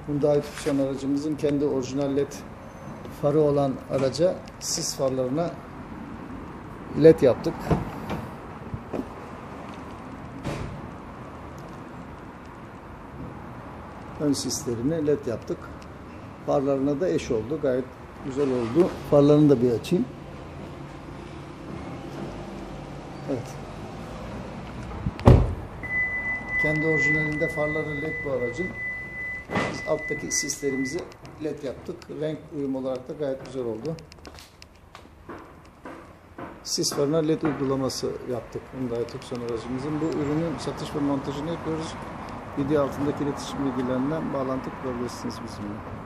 Hyundai Tucson aracımızın kendi orijinal led farı olan araca sis farlarına led yaptık. Ön sislerine led yaptık. Farlarına da eş oldu. Gayet güzel oldu. Farlarını da bir açayım. Evet. Kendi orijinalinde farları led bu aracın. Biz alttaki sislerimizi led yaptık. Renk uyum olarak da gayet güzel oldu. Sis farına led uygulaması yaptık Hyundai Tucson aracımızın. Bu ürünün satış ve montajını yapıyoruz. Video altındaki iletişim bilgilerinden bağlantı kurabilirsiniz bizimle.